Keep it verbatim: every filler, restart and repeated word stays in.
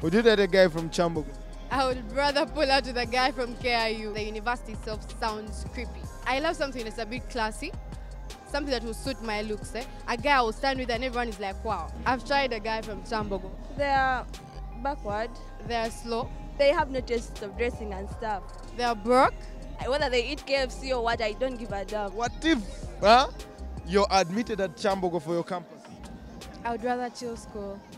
Would you date a guy from Kyambogo? I would rather pull out with a guy from K I U. The university itself sounds creepy. I love something that's a bit classy, something that will suit my looks. Eh? A guy I will stand with and everyone is like, wow. I've tried a guy from Kyambogo. They are backward. They are slow. They have no taste of dressing and stuff. They are broke. Whether they eat K F C or what, I don't give a damn. What if huh, you're admitted at Kyambogo for your campus? I would rather chill school.